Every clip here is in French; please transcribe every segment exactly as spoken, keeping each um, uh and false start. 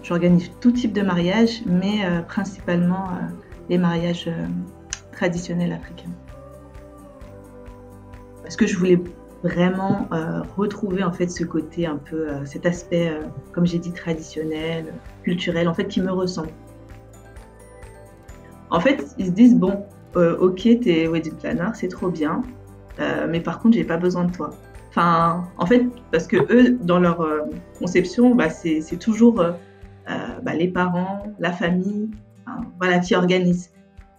j'organise tout type de mariage, mais euh, principalement euh, les mariages euh, traditionnels africains. Parce que je voulais vraiment euh, retrouver en fait ce côté un peu, euh, cet aspect, euh, comme j'ai dit, traditionnel, culturel, en fait, qui me ressemble. En fait, ils se disent bon, euh, ok, t'es wedding planner, c'est trop bien, euh, mais par contre, j'ai pas besoin de toi. Enfin, en fait, parce que eux, dans leur euh, conception, bah, c'est, c'est toujours euh, euh, bah, les parents, la famille, hein, voilà, qui organisent.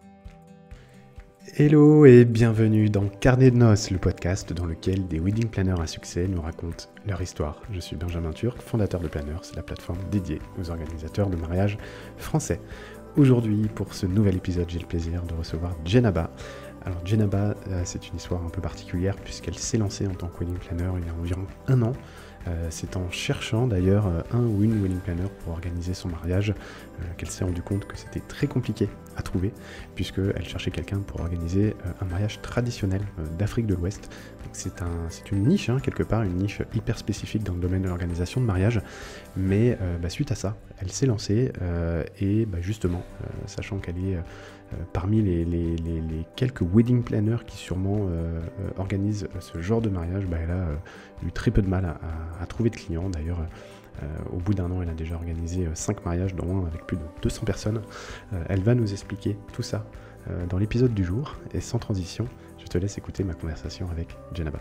Hello et bienvenue dans Carnet de noces, le podcast dans lequel des wedding planners à succès nous racontent leur histoire. Je suis Benjamin Turc, fondateur de Planners, la plateforme dédiée aux organisateurs de mariages français. Aujourd'hui, pour ce nouvel épisode, j'ai le plaisir de recevoir Djenaba. Alors Djenaba, euh, c'est une histoire un peu particulière puisqu'elle s'est lancée en tant que wedding planner il y a environ un an. Euh, c'est en cherchant d'ailleurs euh, un ou une wedding planner pour organiser son mariage euh, qu'elle s'est rendue compte que c'était très compliqué à trouver puisqu'elle cherchait quelqu'un pour organiser euh, un mariage traditionnel euh, d'Afrique de l'Ouest. Donc c'est, un, c'est une niche, hein, quelque part, une niche hyper spécifique dans le domaine de l'organisation de mariage. Mais euh, bah, suite à ça, elle s'est lancée euh, et bah, justement, euh, sachant qu'elle est... Euh, Euh, parmi les, les, les, les quelques wedding planners qui sûrement euh, euh, organisent ce genre de mariage, bah, elle a euh, eu très peu de mal à, à, à trouver de clients. D'ailleurs, euh, au bout d'un an, elle a déjà organisé euh, cinq mariages, dont un avec plus de deux cents personnes. Euh, elle va nous expliquer tout ça euh, dans l'épisode du jour. Et sans transition, je te laisse écouter ma conversation avec Djenaba.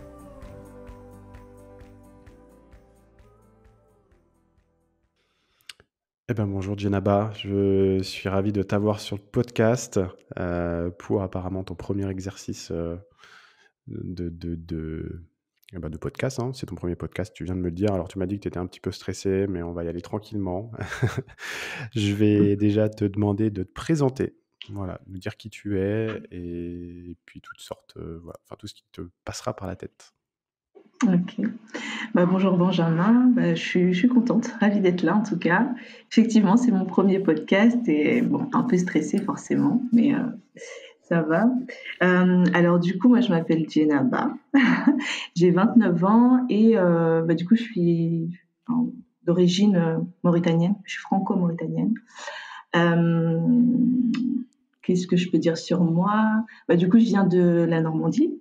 Eh ben bonjour Djenaba, je suis ravi de t'avoir sur le podcast euh, pour apparemment ton premier exercice euh, de, de, de, eh ben, de podcast. Hein. C'est ton premier podcast, tu viens de me le dire. Alors tu m'as dit que tu étais un petit peu stressé, mais on va y aller tranquillement. Je vais déjà te demander de te présenter, voilà, nous dire qui tu es et puis toutes sortes, euh, voilà, enfin tout ce qui te passera par la tête. Ok. Bah, bonjour Benjamin, bah, je, suis, je suis contente, ravie d'être là en tout cas. Effectivement, c'est mon premier podcast et bon, un peu stressée forcément, mais euh, ça va. Euh, alors du coup, moi je m'appelle Djenaba, j'ai vingt-neuf ans et euh, bah, du coup je suis enfin, d'origine euh, mauritanienne, je suis franco-mauritanienne. Euh, Qu'est-ce que je peux dire sur moi? Bah, du coup, je viens de la Normandie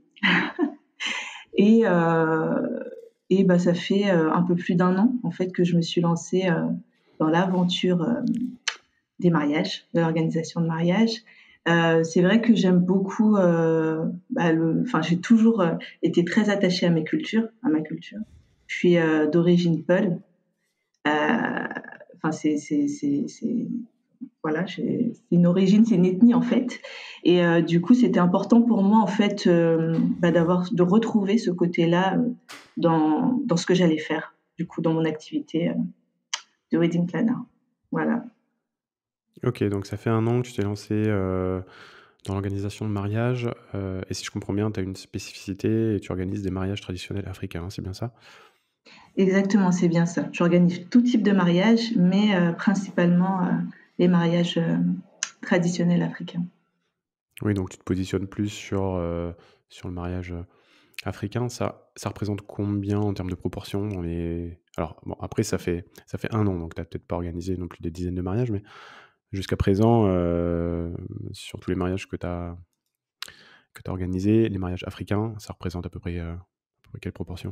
et euh, Et bah, ça fait euh, un peu plus d'un an en fait que je me suis lancée euh, dans l'aventure euh, des mariages, de l'organisation de mariages. Euh, c'est vrai que j'aime beaucoup. Euh, bah, le, enfin, j'ai toujours euh, été très attachée à mes cultures, à ma culture. Je suis euh, d'origine Peul. Euh, Enfin, c'est, c'est, c'est, c'est, voilà, j'ai, c'est une origine, c'est une ethnie en fait. Et euh, du coup, c'était important pour moi en fait euh, bah, d'avoir, de retrouver ce côté-là euh, dans, dans ce que j'allais faire, du coup, dans mon activité euh, de wedding planner. Voilà. Ok, donc ça fait un an que tu t'es lancé euh, dans l'organisation de mariage, euh, et si je comprends bien, tu as une spécificité et tu organises des mariages traditionnels africains, hein, c'est bien ça? Exactement, c'est bien ça. J'organise tout type de mariage, mais euh, principalement euh, les mariages euh, traditionnels africains. Oui, donc tu te positionnes plus sur, euh, sur le mariage euh, africain. Ça, ça représente combien en termes de proportion dans les... Alors, bon, après, ça fait, ça fait un an, donc tu n'as peut-être pas organisé non plus des dizaines de mariages, mais jusqu'à présent, euh, sur tous les mariages que tu as que tu as organisés, les mariages africains, ça représente à peu près, euh, à peu près quelle proportion?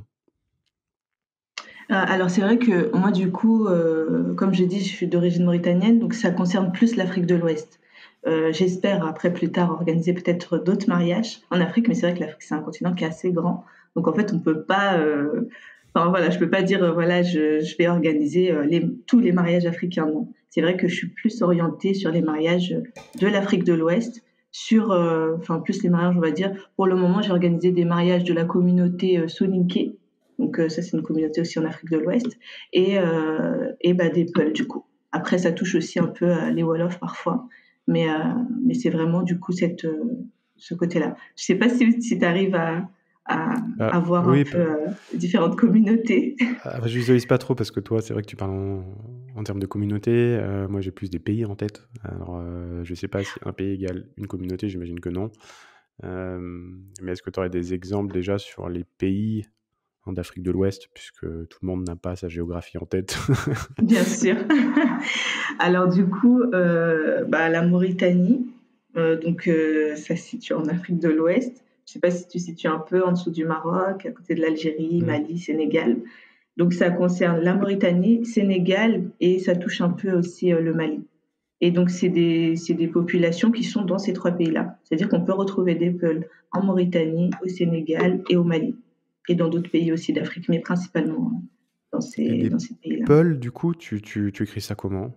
Euh, alors c'est vrai que moi du coup, euh, comme j'ai dit, je suis d'origine mauritanienne, donc ça concerne plus l'Afrique de l'Ouest. Euh, j'espère après plus tard organiser peut-être d'autres mariages en Afrique, mais c'est vrai que l'Afrique c'est un continent qui est assez grand, donc en fait on peut pas, euh, enfin voilà, je peux pas dire euh, voilà je, je vais organiser euh, les, tous les mariages africains. Non, c'est vrai que je suis plus orientée sur les mariages de l'Afrique de l'Ouest, sur, euh, enfin plus les mariages on va dire. Pour le moment j'ai organisé des mariages de la communauté euh, soninké. Donc euh, ça, c'est une communauté aussi en Afrique de l'Ouest. Et, euh, et bah, des Peuls, du coup. Après, ça touche aussi un peu euh, les Wolofs parfois. Mais, euh, mais c'est vraiment, du coup, cette, euh, ce côté-là. Je ne sais pas si, si tu arrives à, à, à Ah, voir un oui, peu pe- euh, différentes communautés. ah, je visualise pas trop parce que toi, c'est vrai que tu parles en, en termes de communauté. Euh, moi, j'ai plus des pays en tête. Alors, euh, je sais pas si un pays égale une communauté, j'imagine que non. Euh, mais est-ce que tu aurais des exemples déjà sur les pays hein, d'Afrique de l'Ouest, puisque tout le monde n'a pas sa géographie en tête. Bien sûr. Alors du coup, euh, bah, la Mauritanie, euh, donc euh, ça se situe en Afrique de l'Ouest. Je ne sais pas si tu situes un peu en dessous du Maroc, à côté de l'Algérie, Mm. Mali, Sénégal. Donc ça concerne la Mauritanie, Sénégal et ça touche un peu aussi euh, le Mali. Et donc c'est des, c'est des populations qui sont dans ces trois pays-là. C'est-à-dire qu'on peut retrouver des Peuls en Mauritanie, au Sénégal et au Mali. Et dans d'autres pays aussi d'Afrique, mais principalement hein, dans Et ces, des dans ces pays-là. Peuls, du coup, tu, tu, tu écris ça comment?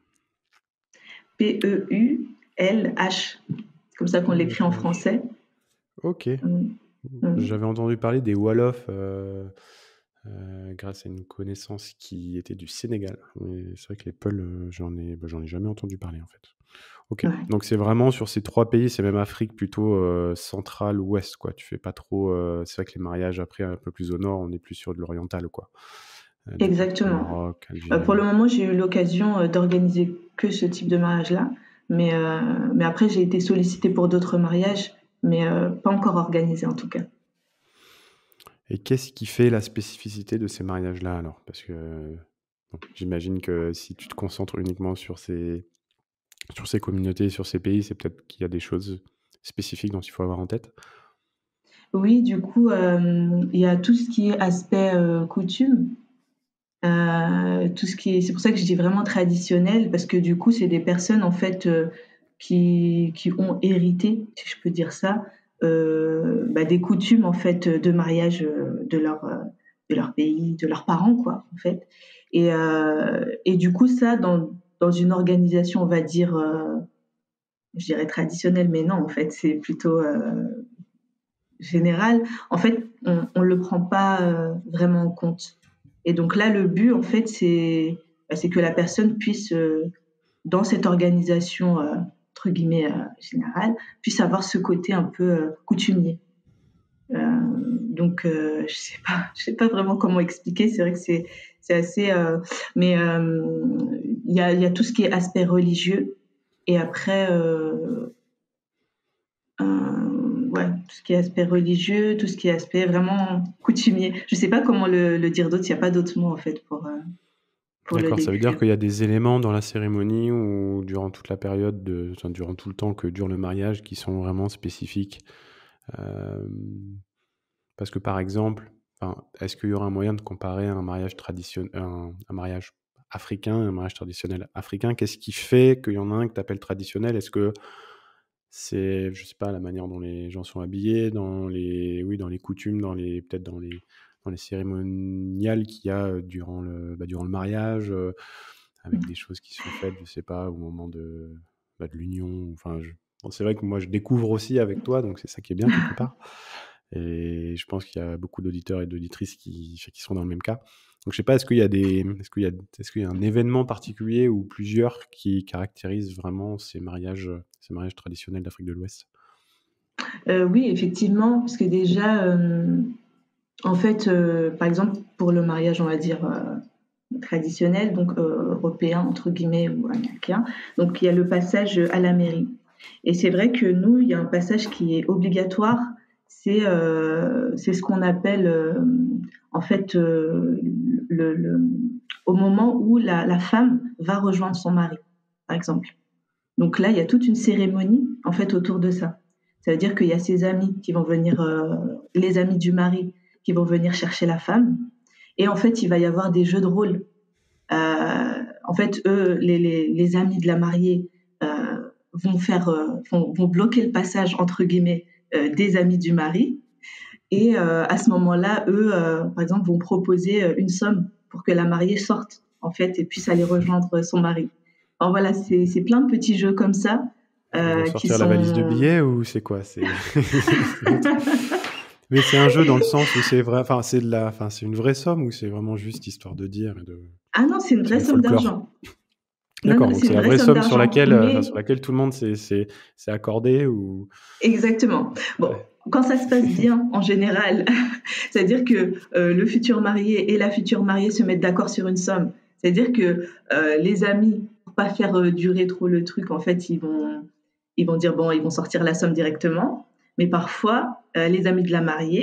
P E U L H. C'est comme ça qu'on l'écrit en français. Ok. Mm. Mm. J'avais entendu parler des Wolof euh, euh, grâce à une connaissance qui était du Sénégal. Mais c'est vrai que les Peuls, euh, j'en ai, bah, j'en ai jamais entendu parler en fait. Ok. Ouais. Donc c'est vraiment sur ces trois pays, c'est même Afrique plutôt euh, centrale ouest quoi. Tu fais pas trop. euh, c'est vrai que les mariages après un peu plus au nord, on est plus sur de l'oriental quoi. Euh, du côté Exactement. Maroc, Euh, Algérie. pour le moment, j'ai eu l'occasion euh, d'organiser que ce type de mariage-là. Mais, euh, mais après, j'ai été sollicitée pour d'autres mariages, mais euh, pas encore organisés en tout cas. Et qu'est-ce qui fait la spécificité de ces mariages-là alors? Parce que bon, j'imagine que si tu te concentres uniquement sur ces, sur ces communautés, sur ces pays, c'est peut-être qu'il y a des choses spécifiques dont il faut avoir en tête. Oui, du coup, euh, il y a tout ce qui est aspect euh, coutume. Euh, tout ce qui est, c'est pour ça que je dis vraiment traditionnel, parce que du coup, c'est des personnes en fait euh, qui, qui ont hérité, si je peux dire ça, euh, bah, des coutumes en fait de mariage euh, de leur euh, de leur pays, de leurs parents quoi, en fait. Et euh, et du coup, ça dans dans une organisation, on va dire, euh, je dirais traditionnelle, mais non, en fait, c'est plutôt euh, général. En fait, on on le prend pas euh, vraiment en compte. Et donc là, le but, en fait, c'est bah, c'est que la personne puisse, euh, dans cette organisation, euh, entre guillemets, euh, générale, puisse avoir ce côté un peu euh, coutumier. Euh, donc, euh, je sais pas, je sais pas vraiment comment expliquer. C'est vrai que c'est, c'est assez, euh, mais euh, il y a, il y a tout ce qui est aspect religieux. Et après, euh, euh, ouais, tout ce qui est aspect religieux, tout ce qui est aspect vraiment coutumier. Je sais pas comment le, le dire d'autre. Il n'y a pas d'autre mot en fait pour. Euh, pour le D'accord, ça veut dire décrire. qu'il y a des éléments dans la cérémonie ou durant toute la période, de, enfin, durant tout le temps que dure le mariage, qui sont vraiment spécifiques. Euh, parce que par exemple, enfin, est-ce qu'il y aura un moyen de comparer un mariage traditionnel, un, un mariage africain et un mariage traditionnel africain? Qu'est-ce qui fait qu'il y en a un que tu appelles traditionnel? Est-ce que c'est, je sais pas, la manière dont les gens sont habillés, dans les, oui, dans les coutumes, dans les, peut-être dans les, dans les cérémoniales qu'il y a euh, durant le, bah, durant le mariage, euh, avec des choses qui sont faites, je sais pas, au moment de, bah, de l'union. Enfin, je- bon, c'est vrai que moi je découvre aussi avec toi, donc c'est ça qui est bien quelque part. Et je pense qu'il y a beaucoup d'auditeurs et d'auditrices qui, qui sont dans le même cas. Donc je sais pas, est-ce qu'il y a des, est-ce qu'il y a, est-ce qu'il y a un événement particulier ou plusieurs qui caractérisent vraiment ces mariages, ces mariages traditionnels d'Afrique de l'Ouest? Euh, oui, effectivement, parce que déjà, euh, en fait, euh, par exemple, pour le mariage, on va dire euh, traditionnel, donc euh, européen entre guillemets ou américain, donc il y a le passage à la mairie. Et c'est vrai que nous, il y a un passage qui est obligatoire, c'est euh, c'est ce qu'on appelle euh, en fait euh, le, le- au moment où la, la femme va rejoindre son mari, par exemple. Donc là, il y a toute une cérémonie en fait autour de ça. Ça veut dire qu'il y a ses amis qui vont venir, euh, les amis du mari qui vont venir chercher la femme. Et en fait, il va y avoir des jeux de rôle. Euh, en fait, eux, les, les, les amis de la mariée euh, vont faire, euh, vont, vont bloquer le passage entre guillemets euh, des amis du mari. Et euh, à ce moment-là, eux, euh, par exemple, vont proposer euh, une somme pour que la mariée sorte en fait et puisse aller rejoindre son mari. Alors voilà, c'est c'est plein de petits jeux comme ça Ils vont euh, qui sortir la valise de sont. billets ou c'est quoi? C'est c'est un truc- Mais c'est un jeu dans le sens où c'est vrai, enfin c'est de la, enfin c'est une vraie somme ou c'est vraiment juste histoire de dire et de, Ah non, c'est une c'est vraie du somme folklore. d'argent. Non, D'accord, non, donc c'est c'est une la vraie vraie somme somme sur d'argent. laquelle, euh, enfin, Mais sur laquelle tout le monde s'est s'est- s'est accordé ou. exactement. Bon, Ouais. quand ça se passe bien, en général, c'est-à-dire que euh, le futur marié et la future mariée se mettent d'accord sur une somme. C'est-à-dire que euh, les amis, pour pas faire euh, durer trop le truc, en fait, ils vont, ils vont dire bon, ils vont sortir la somme directement. Mais parfois, euh, les amis de la mariée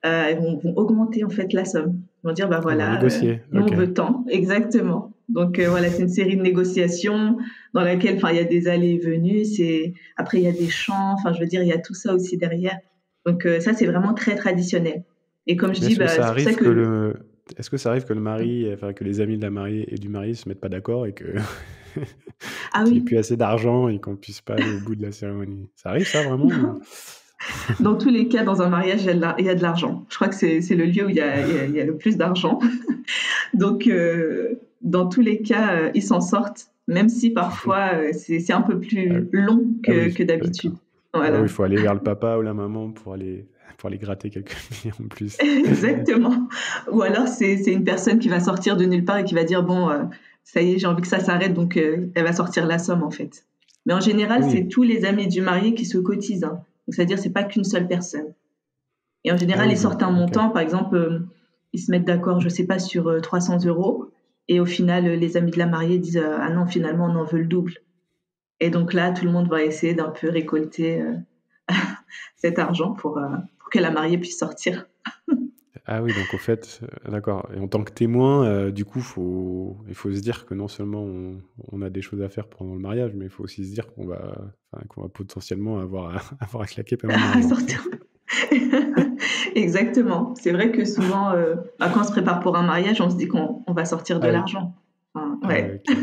euh, elles vont, vont augmenter en fait la somme. Ils vont dire, bah Ils vont voilà, euh, négocier. nous Ok. on veut tant, exactement. Donc euh, voilà, c'est une série de négociations dans laquelle, enfin, il y a des allées et venues. C'est après il y a des chants. Enfin, je veux dire, il y a tout ça aussi derrière. Donc euh, ça, c'est vraiment très traditionnel. Et comme je Mais dis, est-ce que bah, ça c'est pour ça arrive que que le, est-ce que ça arrive que le mari, enfin que les amis de la mariée et du marié se mettent pas d'accord et que ah qu'il ait oui, plus assez d'argent et qu'on puisse pas aller au bout de la cérémonie? Ça arrive ça vraiment ou... dans tous les cas, dans un mariage, il y a de la- il y a de l'argent. Je crois que c'est c'est le lieu où il y a, il y a- il y a le plus d'argent. Donc, euh, dans tous les cas, euh, ils s'en sortent, même si parfois euh, c'est c'est un peu Ah, plus long ah que, oui, que d'habitude. d'accord. Ah oui, Voilà, il faut aller vers le papa ou la maman pour aller pour aller gratter quelques millions en plus. exactement. Ou alors, c'est c'est une personne qui va sortir de nulle part et qui va dire, bon, euh, ça y est, j'ai envie que ça s'arrête, donc euh, elle va sortir la somme, en fait. Mais en général, c'est Oui. tous les amis du marié qui se cotisent, hein. Donc, c'est-à-dire, c'est pas qu'une seule personne. Et en Ah général, oui, ils sortent donc un ok. montant, par exemple, euh, ils se mettent d'accord, je sais pas, sur euh, trois cents euros. Et au final, euh, les amis de la mariée disent, euh, ah non, finalement, on en veut le double. Et donc là, tout le monde va essayer d'un peu récolter euh, cet argent pour, euh, pour que la mariée puisse sortir. Ah oui, donc au fait, euh, d'accord. Et en tant que témoin, euh, du coup, faut, il faut se dire que non seulement on, on a des choses à faire pendant le mariage, mais il faut aussi se dire qu'on va, enfin, qu'on va potentiellement avoir à, avoir à claquer pas mal À d'argent. sortir. Exactement. C'est vrai que souvent, euh, bah, quand on se prépare pour un mariage, on se dit qu'on on va sortir de Ah oui. l'argent. Enfin, Ah ouais, ouais. ok.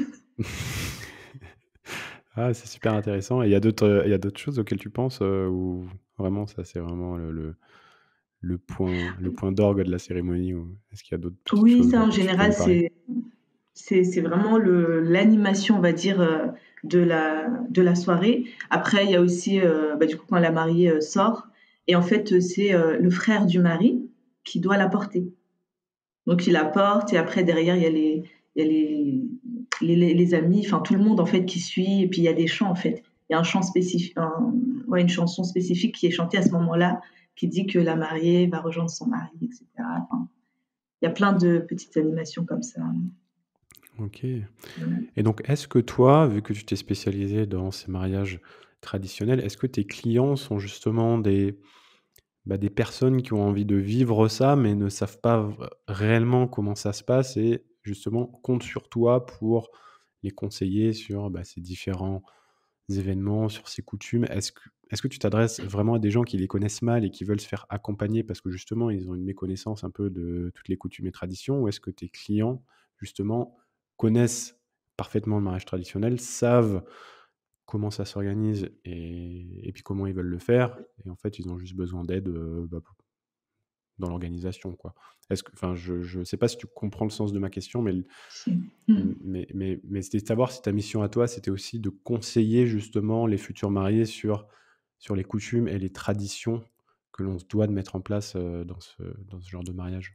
Ah, c'est super intéressant. Et il y a d'autres, euh, il y a d'autres choses auxquelles tu penses euh, ou vraiment ça, c'est vraiment le, le, le point, le point d'orgue de la cérémonie ou est-ce qu'il y a d'autres petites Oui, choses ça dont en tu pourrais général, me parler? c'est c'est c'est vraiment le l'animation, on va dire, euh, de la de la soirée. Après, il y a aussi, euh, bah, du coup, quand la mariée euh, sort, et en fait, euh, c'est euh, le frère du mari qui doit la porter. Donc il la porte, et après derrière, il y a les il y a les les, les- les amis, enfin tout le monde en fait qui suit, et puis il y a des chants en fait. Il y a un chant spécifique, un- ouais, une chanson spécifique qui est chantée à ce moment-là, qui dit que la mariée va rejoindre son mari, et cetera. Enfin, il y a plein de petites animations comme ça. Ok. Voilà. Et donc, est-ce que toi, vu que tu t'es spécialisé dans ces mariages traditionnels, est-ce que tes clients sont justement des, bah, des personnes qui ont envie de vivre ça, mais ne savent pas v- réellement comment ça se passe et justement comptent sur toi pour les conseiller sur bah, ces différents événements, sur ces coutumes? Est-ce que, est-ce que tu t'adresses vraiment à des gens qui les connaissent mal et qui veulent se faire accompagner parce que justement ils ont une méconnaissance un peu de toutes les coutumes et traditions, ou est-ce que tes clients justement connaissent parfaitement le mariage traditionnel, savent comment ça s'organise et, et puis comment ils veulent le faire, et en fait ils ont juste besoin d'aide euh, bah, dans l'organisation, quoi. Est-ce que, enfin, je ne sais pas si tu comprends le sens de ma question, mais Si. Mm. mais, mais, mais c'était de savoir si ta mission à toi, c'était aussi de conseiller justement les futurs mariés sur, sur les coutumes et les traditions que l'on se doit de mettre en place euh, dans ce, dans ce genre de mariage.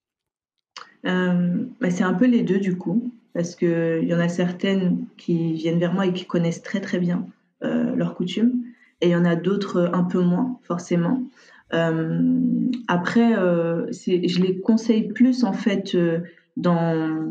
Euh, bah, c'est un peu les deux du coup, parce qu'il y en a certaines qui viennent vers moi et qui connaissent très très bien euh, leurs coutumes, et il y en a d'autres euh, un peu moins forcément. Euh, après, euh, c'est, je les conseille plus en fait euh, dans,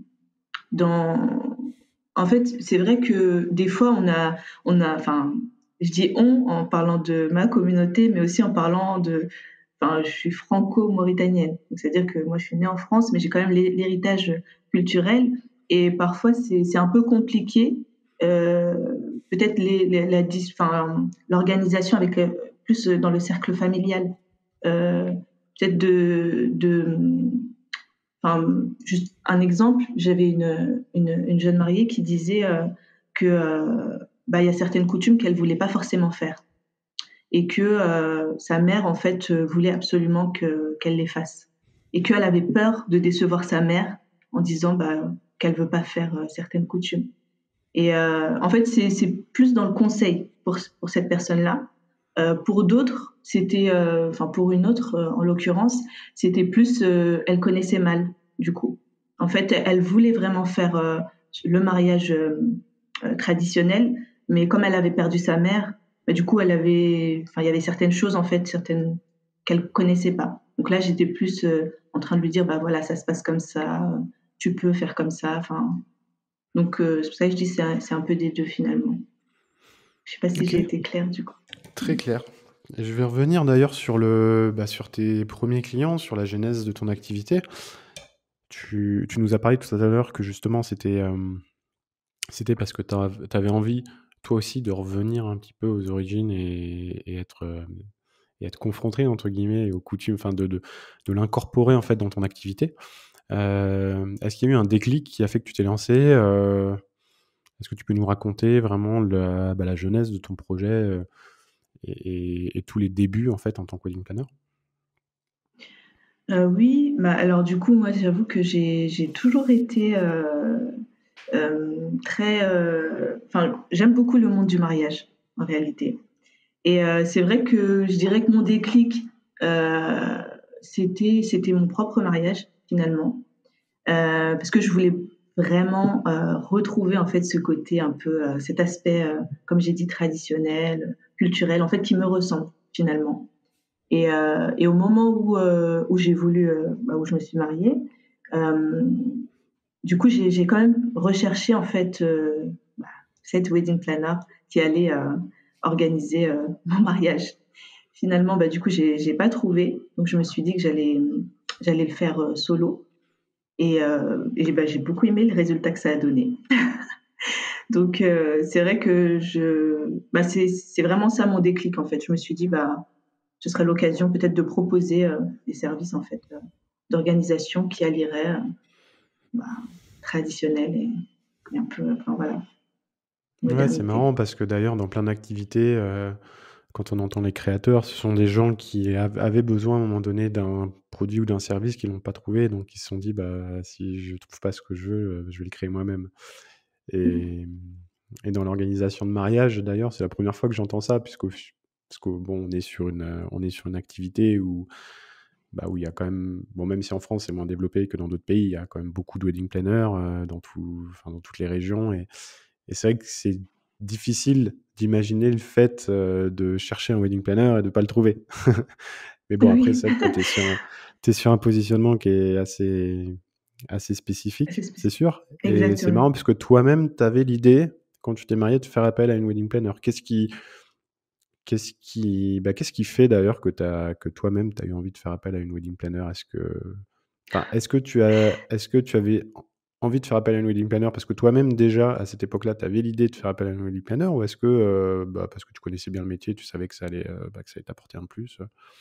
dans... En fait, c'est vrai que des fois on a, on a, enfin, je dis on en parlant de ma communauté, mais aussi en parlant de, enfin, je suis franco-mauritanienne. Donc, c'est-à-dire que moi, je suis née en France, mais j'ai quand même l'héritage culturel. Et parfois, c'est c'est un peu compliqué. Euh, Peut-être les, les- la, dis- enfin, l'organisation avec euh, plus dans le cercle familial. Euh, Peut-être de, de, enfin, juste un exemple, j'avais une, une, une jeune mariée qui disait euh, que euh, bah, il y a certaines coutumes qu'elle voulait pas forcément faire, et que euh, sa mère en fait euh, voulait absolument que qu'elle les fasse, et qu'elle avait peur de décevoir sa mère en disant bah, qu'elle veut pas faire euh, certaines coutumes. Et euh, en fait c'est c'est plus dans le conseil pour pour cette personne-là. Euh, pour d'autres, c'était, euh, enfin pour une autre euh, en l'occurrence, c'était plus, euh, elle connaissait mal du coup. En fait, elle voulait vraiment faire euh, le mariage euh, euh, traditionnel, mais comme elle avait perdu sa mère, bah, du coup, elle avait, enfin, il y avait certaines choses en fait, certaines qu'elle connaissait pas. Donc là, j'étais plus euh, en train de lui dire, bah voilà, ça se passe comme ça, tu peux faire comme ça. Enfin, donc euh, c'est pour ça que je dis c'est un, c'est un peu des deux finalement. Je sais pas si Ok, j'ai été claire du coup. très clair. Et je vais revenir d'ailleurs sur le, bah, sur tes premiers clients, sur la genèse de ton activité. Tu, tu nous as parlé tout à l'heure que justement c'était euh, c'était parce que tu avais envie, toi aussi, de revenir un petit peu aux origines et, et être, euh, et être confronté, entre guillemets, aux coutumes, enfin de, de, de l'incorporer en fait dans ton activité. Euh, est-ce qu'il y a eu un déclic qui a fait que tu t'es lancé euh, Est-ce que tu peux nous raconter vraiment la, bah, la genèse de ton projet euh, et, et- et tous les débuts en fait en tant que wedding planner? Heu, oui, bah, alors du coup, moi, j'avoue que j'ai j'ai toujours été, heu, hem, très, heu, enfin, j'aime beaucoup le monde du mariage, en réalité. Et heu, c'est vrai que je dirais que mon déclic, heu, c'était c'était mon propre mariage, finalement. Heu, parce que je voulais vraiment, heu, retrouver, en fait, ce côté un peu, heu, cet aspect, heu, comme j'ai dit, traditionnel, culturel, en fait, qui me ressemble, finalement. Et, euh, et au moment où, euh, où j'ai voulu, euh, bah, où je me suis mariée, euh, du coup, j'ai, j'ai quand même recherché en fait euh, bah, cette wedding planner qui allait euh, organiser euh, mon mariage. Finalement, bah, du coup, j'ai, j'ai pas trouvé, donc je me suis dit que j'allais, j'allais le faire euh, solo. Et, euh, et bah, j'ai beaucoup aimé le résultat que ça a donné. Donc, euh, c'est vrai que je, bah, c'est, c'est vraiment ça mon déclic en fait. Je me suis dit, bah, ce serait l'occasion peut-être de proposer euh, des services en fait euh, d'organisation qui allieraient euh, bah, traditionnel et, et un peu, enfin voilà, Ouais, c'est modernité. marrant parce que d'ailleurs, dans plein d'activités, euh, quand on entend les créateurs, ce sont des gens qui av- avaient besoin à un moment donné d'un produit ou d'un service qu'ils n'ont pas trouvé, donc ils se sont dit, bah, si je trouve pas ce que je veux, euh, je vais le créer moi-même. Et, et dans l'organisation de mariage, d'ailleurs, c'est la première fois que j'entends ça, puisque parce que bon, on est sur une, euh, on est sur une activité où, bah, où il y a quand même, bon, même si en France c'est moins développé que dans d'autres pays, il y a quand même beaucoup de wedding planners euh, dans tout, enfin, dans toutes les régions, et, et c'est vrai que c'est difficile d'imaginer le fait euh, de chercher un wedding planner et de pas le trouver. Mais bon, après, Oui, c'est vrai que toi, tu es sur un, t'es sur un positionnement qui est assez, assez c'est spécifique, c'est spécifique. sûr. Et c'est Exactement. marrant parce que toi-même, tu avais l'idée, quand tu t'es marié, de faire appel à une wedding planner. Qu'est-ce qui, qu'est-ce qui, bah, qu'est-ce qui fait d'ailleurs que, t'as, que toi-même, tu as eu envie de faire appel à une wedding planner? Est-ce que, enfin, est-ce que tu as, est-ce que tu avais envie de faire appel à une wedding planner parce que toi-même, déjà, à cette époque-là, tu avais l'idée de faire appel à une wedding planner, ou est-ce que, euh, bah, parce que tu connaissais bien le métier, tu savais que ça allait, euh, bah, que ça allait t'apporter un plus?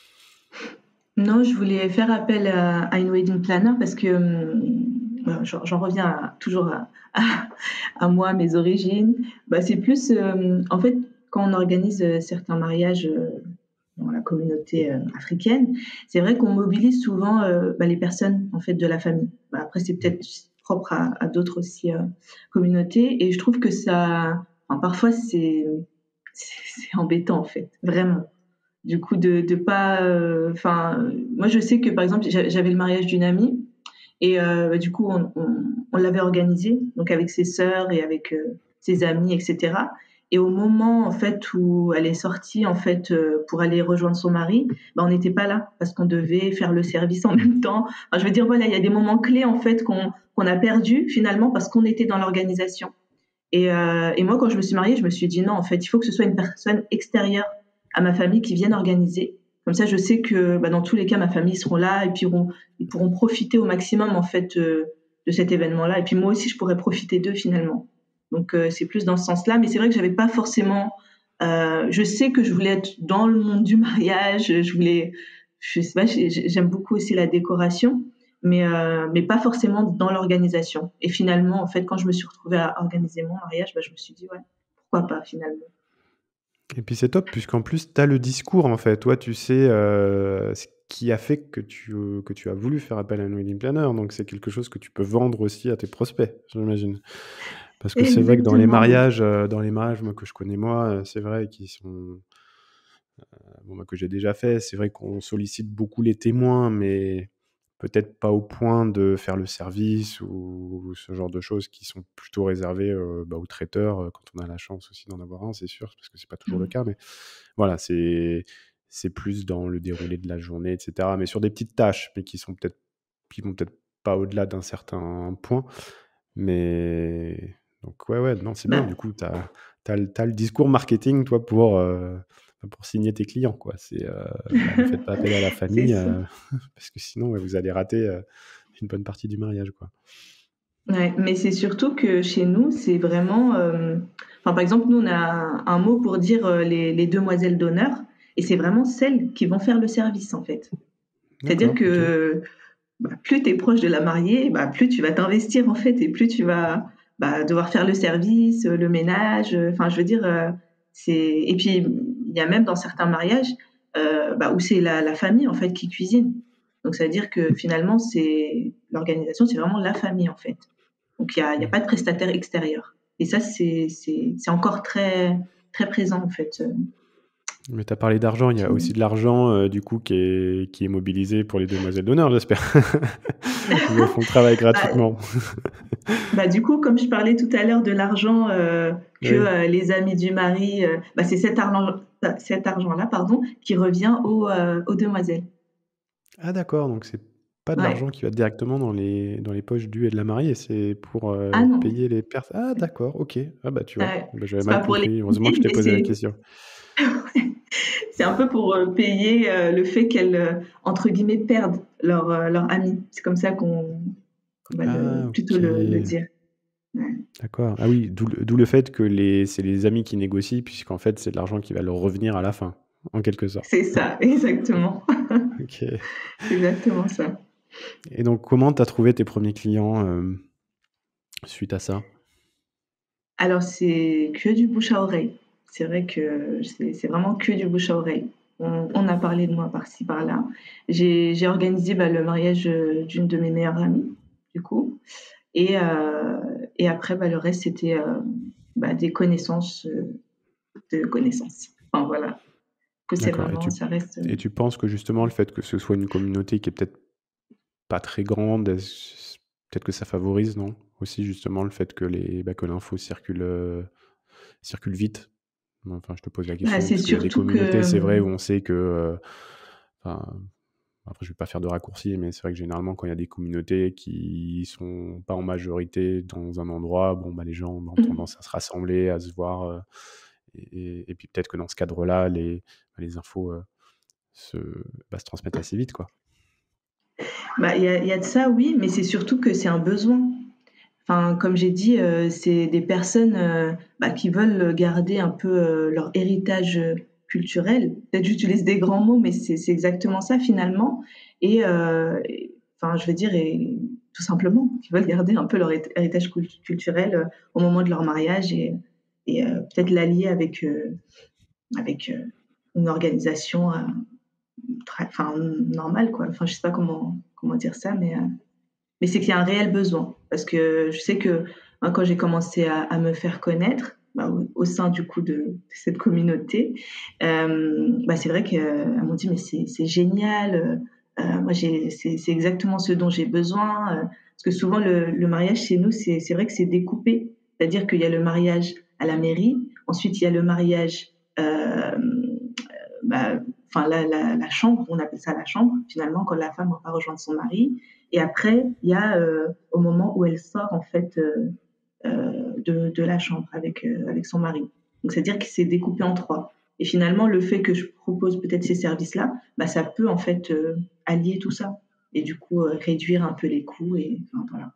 Non, je voulais faire appel à, à une wedding planner parce que hum, bah, j'en j'en reviens à- toujours à, à, à moi, mes origines. Bah, c'est plus, euh, en fait, quand on organise euh, certains mariages euh, dans la communauté euh, africaine, c'est vrai qu'on mobilise souvent euh, bah, les personnes en fait de la famille. Bah, après, c'est Mm. peut-être propre à, à d'autres aussi euh, communautés, et je trouve que ça, enfin, parfois c'est c'est c'est embêtant en fait, vraiment. Du coup, de de pas, euh, enfin, moi je sais que par exemple j'a- j'avais le mariage d'une amie et euh, bah, du coup on, on, on l'avait organisé donc avec ses sœurs et avec euh, ses amis, et cetera. Et au moment en fait où elle est sortie en fait euh, pour aller rejoindre son mari, bah, on n'était pas là parce qu'on devait faire le service en même temps. Enfin, je veux dire voilà, il y a des moments clés en fait qu'on qu'on a perdu finalement parce qu'on était dans l'organisation. Et, euh, et moi, quand je me suis mariée, je me suis dit non, en fait, il faut que ce soit une personne extérieure à ma famille qui vienne organiser. Comme ça, je sais que bah, dans tous les cas, ma famille seront là et puis iront- ils pourront profiter au maximum en fait euh, de cet événement-là. Et puis moi aussi, je pourrais profiter d'eux finalement. Donc euh, c'est plus dans ce sens-là. Mais c'est vrai que j'avais pas forcément. Euh, je sais que je voulais être dans le monde du mariage. Je voulais. Je sais pas. j'ai- J'aime beaucoup aussi la décoration, mais, euh, mais pas forcément dans l'organisation. Et finalement, en fait, quand je me suis retrouvée à organiser mon mariage, bah, je me suis dit, ouais, pourquoi pas finalement. Et puis c'est top puisqu'en plus tu as le discours en fait. Toi, tu sais euh, ce qui a fait que tu, euh, que tu as voulu faire appel à un wedding planner. Donc c'est quelque chose que tu peux vendre aussi à tes prospects, j'imagine. Parce que c'est vrai que dans les Exactement, oui. mariages, euh, dans les mariages moi, que je connais moi, euh, c'est vrai qu'ils sont, bon, bah, que j'ai déjà fait, c'est vrai qu'on sollicite beaucoup les témoins, mais peut-être pas au point de faire le service ou ce genre de choses qui sont plutôt réservées euh, bah, aux traiteurs euh, quand on a la chance aussi d'en avoir un, c'est sûr, parce que c'est pas toujours le cas. Mais voilà, c'est c'est plus dans le déroulé de la journée, et cetera. Mais sur des petites tâches, mais qui sont peut-être qui vont peut-être pas au-delà d'un certain point. Mais donc ouais, ouais, non, c'est bien. Bah, Du coup, tu as, le t'as le discours marketing, toi, pour, euh, pour signer tes clients, quoi. C'est, euh, bah, ne faites pas appel à la C'est famille, ça. euh, parce que sinon, ouais, vous allez rater euh, une bonne partie du mariage, quoi. Ouais, mais c'est surtout que chez nous, c'est vraiment, euh, enfin, par exemple, nous, on a un, un mot pour dire euh, les, les demoiselles d'honneur, et c'est vraiment celles qui vont faire le service, en fait. C'est-à-dire D'accord, ok. que bah, plus tu es proche de la mariée, bah, plus tu vas t'investir, en fait, et plus tu vas bah, devoir faire le service, euh, le ménage, euh, enfin, je veux dire, euh, c'est... Et puis, il y a même dans certains mariages euh, bah, où c'est la, la famille, en fait, qui cuisine. Donc, ça veut dire que finalement, c'est l'organisation, c'est vraiment la famille, en fait. Donc, il n'y a, il y a Mm. pas de prestataire extérieur. Et ça, c'est, c'est, c'est encore très, très présent, en fait. euh, Mais tu as parlé d'argent, il y a chez aussi nous. de l'argent euh, du coup qui est, qui est mobilisé pour les demoiselles d'honneur, j'espère. Ou elles font le travail Bah, gratuitement. bah, du coup, comme je parlais tout à l'heure de l'argent euh, que Oui. euh, les amis du mari, euh, bah, c'est cet argent, cet argent-là, pardon, qui revient aux, euh, aux demoiselles. Ah d'accord, donc c'est pas de Ouais. l'argent qui va directement dans les, dans les poches du et de la mariée, c'est pour Ah euh, non, payer les personnes. Ah d'accord, ok. Ah bah tu vois, ouais. bah, j'avais C'est mal pas pour les compris, heureusement que je payer, t'ai mais posé la c'est question. c'est un peu pour euh, payer euh, le fait qu'elles, euh, entre guillemets, perdent leur, euh, leur ami. C'est comme ça qu'on qu'on va le, Ah plutôt ok, le, le dire. Ouais. d'accord. Ah oui, d'où le, d'où le fait que les, c'est les amis qui négocient, puisqu'en fait c'est de l'argent qui va leur revenir à la fin, en quelque sorte. C'est ça, exactement. Ok. C'est exactement ça. Et donc comment t'as trouvé tes premiers clients euh, suite à ça? Alors, c'est que du bouche à oreille. C'est vrai que c'est c'est vraiment que du bouche à oreille. On, on a parlé de moi par-ci, par-là. J'ai j'ai organisé bah, le mariage euh, d'une de mes meilleures amies, du coup. Et, euh, et après, bah, le reste, c'était euh, bah, des connaissances euh, de connaissances. Enfin, voilà. Que c'est D'accord. Et vraiment, tu, ça reste. et tu penses que justement le fait que ce soit une communauté qui est peut-être pas très grande, est-ce- peut-être que ça favorise, non? Aussi justement le fait que les, bah, que l'info circule, euh, circule vite. Enfin, je te pose la Bah, question c'est parce qu'il y a des surtout communautés, c'est que. vrai, où on sait que, euh, enfin, après je vais pas faire de raccourci, mais c'est vrai que généralement quand il y a des communautés qui sont pas en majorité dans un endroit, bon bah les gens ont tendance à se rassembler, à se voir, euh, et, et- et puis peut-être que dans ce cadre-là, les, les infos euh, se, bah, se transmettent assez vite, quoi. Bah, il y a, il y a de ça, oui, mais c'est surtout que c'est un besoin. Enfin, comme j'ai dit, heu, c'est des personnes, heu, bah, qui veulent garder un peu, heu, leur héritage, heu, culturel. Peut-être j'utilise des grands mots, mais c'est c'est exactement ça finalement et heu et enfin, je veux dire et tout simplement, qui veulent garder un peu leur hérit héritage cult culturel, heu, au moment de leur mariage et et heu, peut-être l'allier avec, heu, avec, heu, une organisation, heu, très enfin, normale quoi. Enfin, je sais pas comment comment dire ça, mais heu mais c'est qu'il y a un réel besoin. Parce que je sais que hein, quand j'ai commencé à, à me faire connaître, bah, au, au sein du coup de, de cette communauté, euh, bah, c'est vrai qu'elles m'ont dit mais c'est c'est génial, euh, moi j'ai c'est c'est exactement ce dont j'ai besoin. euh, parce que souvent le, le mariage chez nous, c'est c'est vrai que c'est découpé. C'est-à-dire qu'il y a le mariage à la mairie, ensuite il y a le mariage euh, bah, enfin la, la, la chambre, on appelle ça la chambre, finalement, quand la femme va rejoindre son mari. Et après, il y a euh, au moment où elle sort en fait euh, euh, de, de la chambre avec, euh, avec son mari. Donc c'est-à-dire qu'il s'est découpé en trois. Et finalement, le fait que je propose peut-être ces services-là, bah, ça peut en fait euh, allier tout ça. Et du coup, euh, réduire un peu les coûts. Et enfin, voilà.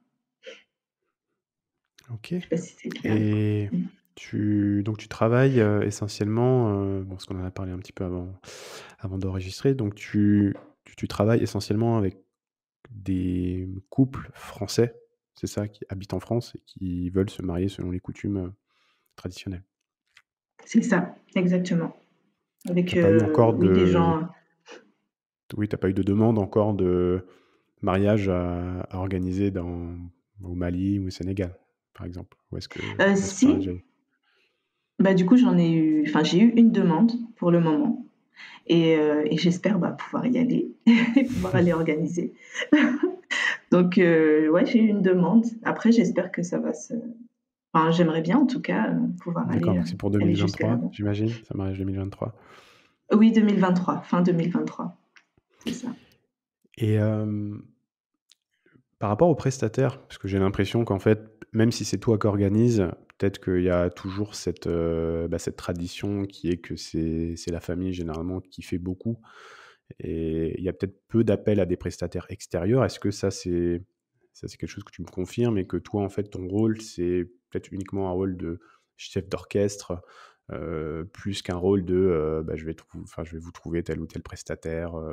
Ok. Je sais pas si c'est clair. Et tu, donc tu travailles euh, essentiellement, euh, bon, parce qu'on en a parlé un petit peu avant, avant d'enregistrer, donc tu, tu, tu travailles essentiellement avec des couples français, c'est ça, qui habitent en France et qui veulent se marier selon les coutumes euh, traditionnelles. C'est ça, exactement. Avec, T'as pas eu euh, encore oui, des de, gens. oui, t'as pas eu de demande encore de mariage à, à organiser dans, au Mali ou au Sénégal, par exemple. Ou est-ce que, Euh, est-ce que t'en as déjà si, eu? bah, du coup, j'en ai eu, enfin, j'ai eu une demande pour le moment. Et, euh, et j'espère bah, pouvoir y aller et pouvoir aller organiser. Donc, euh, ouais, j'ai eu une demande. Après, j'espère que ça va se. Enfin, j'aimerais bien, en tout cas, euh, pouvoir D'accord, aller, euh, donc c'est pour aller deux mille jusque vingt-trois, là-bas. j'imagine, ça mariage deux mille vingt-trois. Oui, deux mille vingt-trois, fin deux mille vingt-trois, c'est ça. Et euh, par rapport aux prestataires, parce que j'ai l'impression qu'en fait, même si c'est toi qui organise, peut-être qu'il y a toujours cette, euh, bah, cette tradition qui est que c'est, c'est la famille généralement qui fait beaucoup. Et il y a peut-être peu d'appels à des prestataires extérieurs. Est-ce que ça, c'est, ça, c'est quelque chose que tu me confirmes et que toi, en fait, ton rôle, c'est peut-être uniquement un rôle de chef d'orchestre, euh, plus qu'un rôle de euh, bah, je vais trou- enfin, je vais vous trouver tel ou tel prestataire. euh,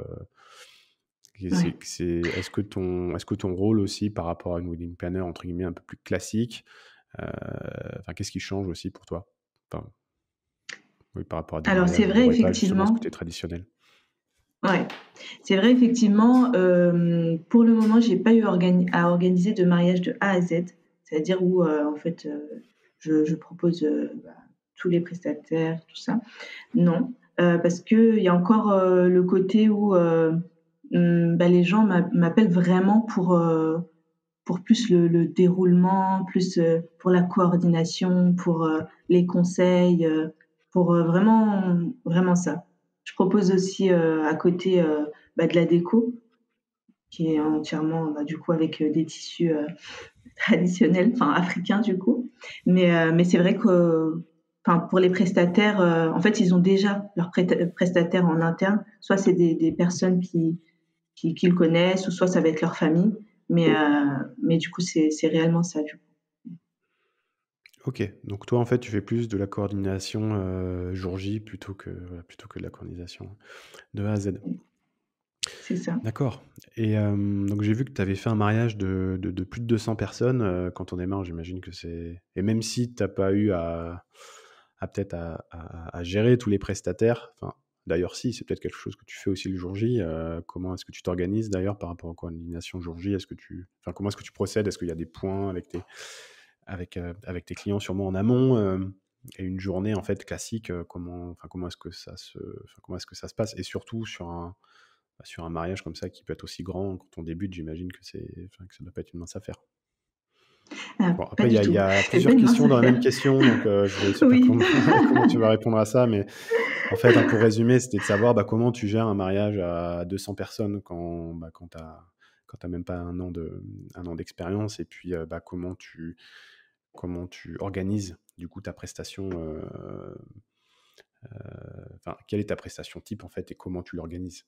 et Ouais. c'est, c'est, est-ce que ton, est-ce que ton rôle aussi par rapport à une wedding planner entre guillemets un peu plus classique, euh, enfin, qu'est-ce qui change aussi pour toi? Enfin, oui, par rapport à des Alors c'est mariages où il n'y vrai aurait pas justement ce effectivement, côté traditionnel. ouais, c'est vrai effectivement, hem, pour le moment, j'ai pas eu organi à organiser de mariage de A à Z. C'est-à-dire où, heu, en fait, heu, je je propose, heu, bah, tous les prestataires, tout ça. Non, heu, parce qu'il y a encore, heu, le côté où, heu, mmh, bah, les gens m'a m'appellent vraiment pour, heu, pour plus le le déroulement, plus, heu, pour la coordination, pour, heu, les conseils, heu, pour, heu, vraiment vraiment ça. Je propose aussi, heu, à côté, heu, bah, de la déco qui est entièrement, bah, du coup avec, heu, des tissus, heu, traditionnels, enfin africains du coup. Mais, heu, mais c'est vrai que, enfin pour les prestataires, heu, en fait, ils ont déjà leurs préta prestataires en interne. Soit c'est des des personnes qui qui qui le connaissent ou soit ça va être leur famille. Mais, heu, mais du coup, c'est c'est réellement ça, du coup. Ok, donc toi en fait tu fais plus de la coordination euh, jour J plutôt que, voilà, plutôt que de la coordination de A à Z. C'est ça. D'accord. Et euh, donc j'ai vu que tu avais fait un mariage de, de- de plus de deux cents personnes. Euh, quand on démarre, j'imagine que c'est... Et même si tu n'as pas eu à, à peut-être à, à- à gérer tous les prestataires, enfin d'ailleurs si, c'est peut-être quelque chose que tu fais aussi le jour J. Euh, comment est-ce que tu t'organises d'ailleurs par rapport à la coordination jour J? Est-ce que tu... Enfin, comment est-ce que tu procèdes? Est-ce qu'il y a des points avec tes, avec, euh, avec tes clients sûrement en amont? Euh, et une journée en fait classique, euh, comment, enfin, comment est-ce que ça se, enfin, comment est-ce que ça se passe? Et surtout sur un bah, sur un mariage comme ça qui peut être aussi grand quand on débute, j'imagine que c'est, enfin, que ça doit pas être une mince affaire. Ah, Bon, pas après, il y du a, il y tout. a C'est pas plusieurs une mince questions dans la même affaire. question, donc euh, je ne sais pas Oui. comment, comment tu vas répondre à ça, mais en fait, hein, pour résumer, c'était de savoir bah, comment tu gères un mariage à deux cents personnes quand, bah, quand tu n'as quand t'as même pas un an de, un an d'expérience, et puis euh, bah, comment tu, comment tu organises du coup ta prestation, euh, euh, enfin, quelle est ta prestation type en fait et comment tu l'organises.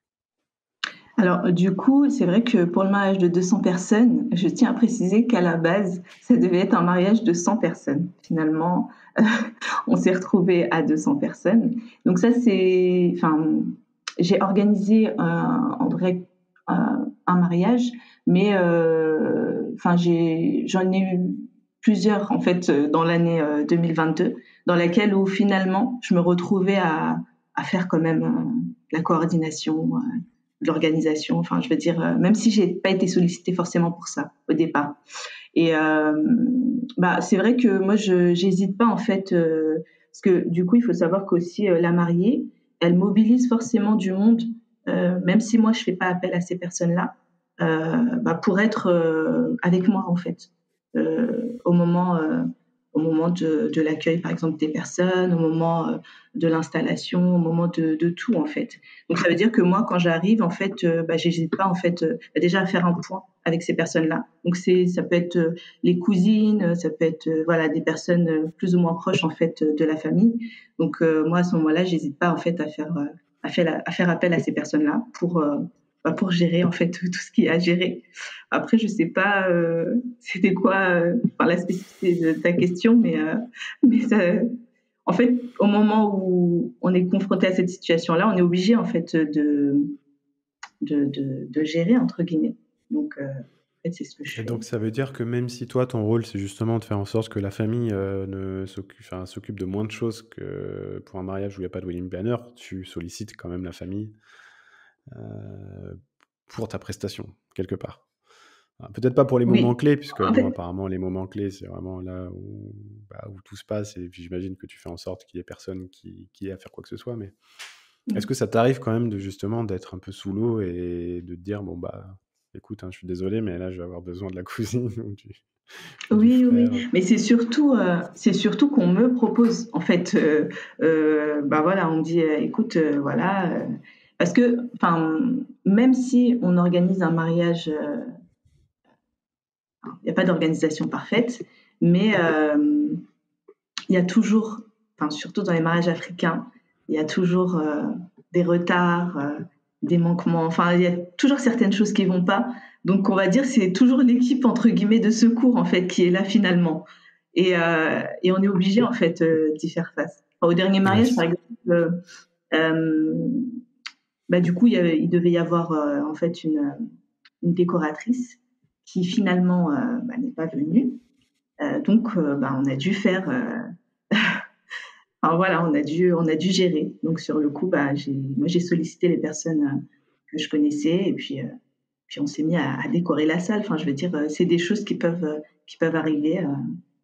Alors, du coup, c'est vrai que pour le mariage de deux cents personnes, je tiens à préciser qu'à la base, ça devait être un mariage de cent personnes. Finalement, on s'est retrouvés à deux cents personnes. Donc ça, c'est, enfin, j'ai organisé un, en vrai un, un mariage, mais euh, enfin, j'ai, j'en ai eu plusieurs en fait dans l'année euh, deux mille vingt-deux, dans laquelle où finalement, je me retrouvais à, à faire quand même euh, la coordination, euh, de l'organisation. Enfin, je veux dire, euh, même si j'ai pas été sollicitée forcément pour ça au départ. Et euh, bah, c'est vrai que moi, je j'hésite pas en fait, euh, parce que du coup, il faut savoir qu'aussi euh, la mariée, elle mobilise forcément du monde, euh, même si moi je fais pas appel à ces personnes-là, euh, bah, pour être euh, avec moi en fait, euh, au moment euh, au moment de, de l'accueil par exemple des personnes, au moment euh, de l'installation, au moment de, de tout en fait. Donc ça veut dire que moi quand j'arrive en fait, euh, bah, j'hésite pas en fait euh, déjà à faire un point avec ces personnes-là. Donc c'est ça peut être euh, les cousines, ça peut être euh, voilà des personnes euh, plus ou moins proches en fait de la famille. Donc euh, moi à ce moment-là, j'hésite pas en fait à faire euh, à faire à faire appel à ces personnes-là pour euh, bah, pour gérer en fait tout ce qui est à gérer. Après, je sais pas euh, c'était quoi euh, enfin, la spécificité de ta question, mais euh, mais ça, en fait, au moment où on est confronté à cette situation-là, on est obligé en fait de de, de, de gérer entre guillemets. Donc euh, en fait, c'est ce que je Et fais. donc ça veut dire que même si toi, ton rôle, c'est justement de faire en sorte que la famille euh, ne s'occupe, enfin, s'occupe de moins de choses que pour un mariage où il n'y a pas de wedding planner, tu sollicites quand même la famille euh, pour ta prestation, quelque part. Alors, peut-être pas pour les moments Oui, clés, puisque en bon, fait, apparemment, les moments clés, c'est vraiment là où, bah, où tout se passe, et puis j'imagine que tu fais en sorte qu'il y ait personne qui, qui ait à faire quoi que ce soit, mais est-ce que ça t'arrive quand même de justement d'être un peu sous l'eau et de te dire, bon bah, écoute, hein, je suis désolé, mais là, je vais avoir besoin de la cousine ou du, ou du oui, frère. oui, mais c'est surtout, euh, c'est surtout qu'on me propose, en fait, euh, euh, bah voilà, on me dit, euh, écoute, euh, voilà, euh, parce que, enfin, même si on organise un mariage, euh, il n'y a pas d'organisation parfaite, mais euh, il y a toujours, enfin, surtout dans les mariages africains, il y a toujours euh, des retards, euh, des manquements, enfin, il y a toujours certaines choses qui ne vont pas. Donc, on va dire c'est toujours l'équipe, entre guillemets, de secours, en fait, qui est là finalement. Et, euh, et on est obligé, en fait, euh, d'y faire face. Enfin, au dernier mariage, par exemple, euh, euh, bah, du coup, il, y avait, il devait y avoir, euh, en fait, une, une décoratrice qui, finalement, euh, bah, n'est pas venue. Euh, donc, euh, bah, on a dû faire... Euh... enfin, voilà, on a, dû, on a dû gérer. Donc, sur le coup, bah, j'ai, moi, j'ai sollicité les personnes euh, que je connaissais et puis... Euh, Puis on s'est mis à, à décorer la salle. Enfin, je veux dire, c'est des choses qui peuvent, qui peuvent arriver euh,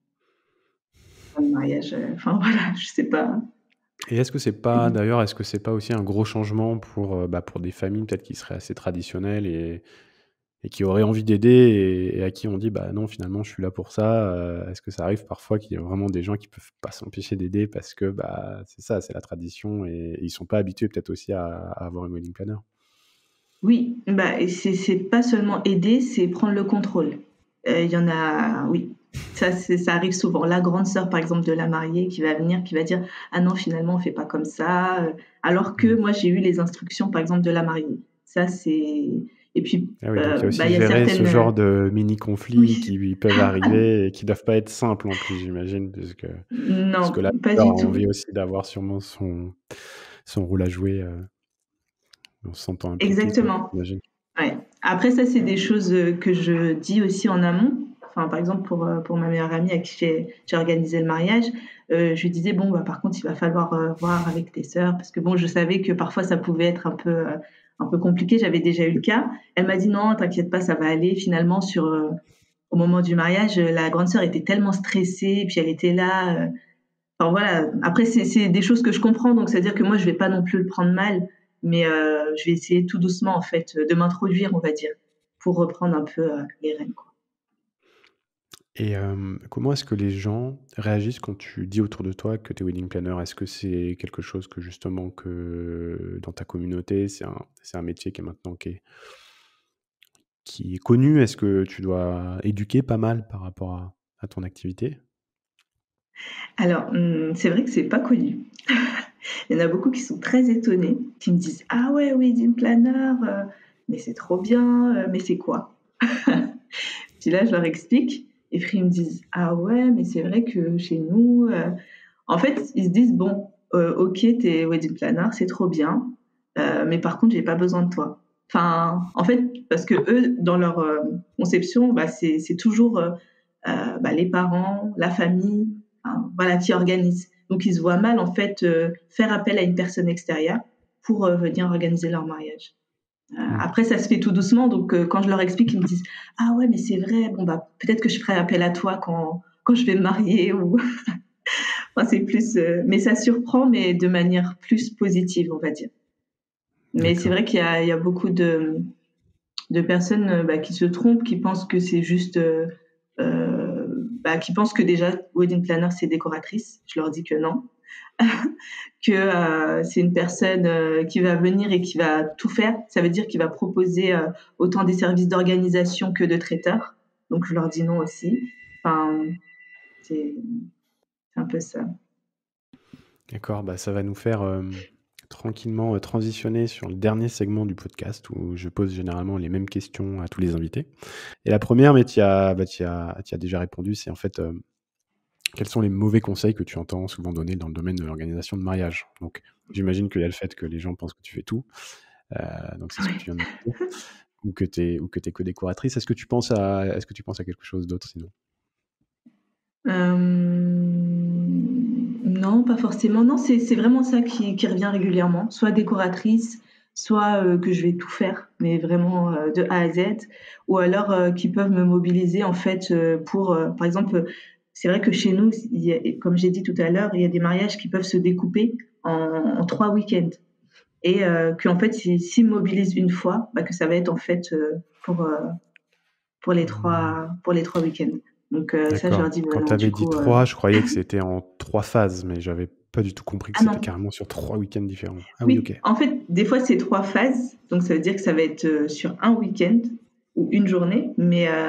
dans le mariage. Enfin, voilà, je sais pas. Et est-ce que c'est pas, d'ailleurs, est-ce que c'est pas aussi un gros changement pour, bah, pour des familles peut-être qui seraient assez traditionnelles et, et qui auraient envie d'aider et, et à qui on dit, bah non, finalement, je suis là pour ça. Euh, est-ce que ça arrive parfois qu'il y a vraiment des gens qui peuvent pas s'empêcher d'aider parce que bah, c'est ça, c'est la tradition et, et ils sont pas habitués peut-être aussi à, à avoir une wedding planner? Oui, bah, et c'est, c'est pas seulement aider, c'est prendre le contrôle. Il euh, y en a, oui, ça, c'est, ça arrive souvent. La grande sœur, par exemple, de la mariée qui va venir, qui va dire « Ah non, finalement, on fait pas comme ça. » Alors que moi, j'ai eu les instructions, par exemple, de la mariée. Ça, c'est... Et puis, Ah oui, donc il y euh, a aussi bah, il y a gérer certaines... ce genre de mini-conflits Oui, qui peuvent arriver et qui doivent pas être simples en plus, j'imagine, puisque, puisque non, la pas sœur a du envie tout. aussi d'avoir sûrement son, son rôle à jouer euh, en se sentant impliqué, quoi, Exactement. j'imagine. Ouais. Après, ça, c'est des choses euh, que je dis aussi en amont. Enfin, par exemple, pour, euh, pour ma meilleure amie à qui j'ai, j'ai organisé le mariage, euh, je lui disais, bon, bah, par contre, il va falloir euh, voir avec tes sœurs, parce que bon, je savais que parfois, ça pouvait être un peu, euh, un peu compliqué. J'avais déjà eu le cas. Elle m'a dit, non, t'inquiète pas, ça va aller. Finalement, sur, euh, au moment du mariage, euh, la grande sœur était tellement stressée, et puis elle était là. euh, Enfin, voilà. Après, c'est, c'est des choses que je comprends, donc c'est-à-dire que moi, je vais pas non plus le prendre mal, mais euh, je vais essayer tout doucement, en fait, de m'introduire, on va dire, pour reprendre un peu euh, les rênes, quoi. Et euh, comment est-ce que les gens réagissent quand tu dis autour de toi que tu es wedding planner? Est-ce que c'est quelque chose que justement que dans ta communauté, c'est un, c'est un métier qui est maintenant qui est, qui est connu? Est-ce que tu dois éduquer pas mal par rapport à, à ton activité? Alors, hum, c'est vrai que c'est pas connu. Il y en a beaucoup qui sont très étonnés, qui me disent ah ouais, wedding planner, euh, mais c'est trop bien, euh, mais c'est quoi? Puis là, je leur explique, et puis ils me disent ah ouais, mais c'est vrai que chez nous, euh, en fait, ils se disent bon, euh, ok, t'es wedding planner, c'est trop bien, euh, mais par contre, j'ai pas besoin de toi. Enfin, en fait, parce que eux, dans leur euh, conception, bah, c'est, c'est toujours euh, euh, bah, les parents, la famille, hein, voilà, qui organisent. Donc, ils se voient mal, en fait, euh, faire appel à une personne extérieure pour euh, venir organiser leur mariage. Euh, Hmm. après, ça se fait tout doucement. Donc, euh, quand je leur explique, ils me disent ah ouais, mais c'est vrai. Bon bah, peut-être que je ferai appel à toi quand quand je vais me marier ou. Enfin, c'est plus, euh, mais ça surprend, mais de manière plus positive, on va dire. Mais c'est D'accord. vrai qu'il y a, il y a beaucoup de, de personnes euh, bah, qui se trompent, qui pensent que c'est juste, euh, euh, bah, qui pensent que déjà wedding planner c'est décoratrice. Je leur dis que non, que euh, c'est une personne euh, qui va venir et qui va tout faire. Ça veut dire qu'il va proposer euh, autant des services d'organisation que de traiteur. Donc je leur dis non aussi. Enfin, c'est, c'est un peu ça. D'accord, bah ça va nous faire euh, tranquillement euh, transitionner sur le dernier segment du podcast où je pose généralement les mêmes questions à tous les invités. Et la première, mais tu as, bah, t'y as, t'y as déjà répondu, c'est en fait euh, quels sont les mauvais conseils que tu entends souvent donner dans le domaine de l'organisation de mariage? Donc j'imagine qu'il y a le fait que les gens pensent que tu fais tout, euh, donc c'est ce que Ouais. tu viens de dire, ou que tu es ou que t'es que décoratrice. Est-ce que tu penses à est-ce que tu penses à quelque chose d'autre sinon? Euh, non, pas forcément. Non, c'est c'est vraiment ça qui, qui revient régulièrement. Soit décoratrice, soit euh, que je vais tout faire, mais vraiment euh, de A à Z. Ou alors euh, qui peuvent me mobiliser en fait euh, pour, euh, par exemple, euh, c'est vrai que chez nous, il y a- comme j'ai dit tout à l'heure, il y a des mariages qui peuvent se découper en, en trois week-ends. Et euh, qu'en fait, s'ils s'ils me mobilisent une fois, bah, que ça va être en fait euh, pour, euh, pour les Hmm. trois, pour les trois week-ends. Donc euh, ça, je D'accord. leur dis, bah Quand tu non, avais du dit coup, euh, trois, je croyais que c'était en trois phases, mais j'avais pas du tout compris que ah c'était non. carrément sur trois week-ends différents. Ah oui, Oui, ok. en fait, des fois, c'est trois phases. Donc, ça veut dire que ça va être euh, sur un week-end ou une journée, mais euh,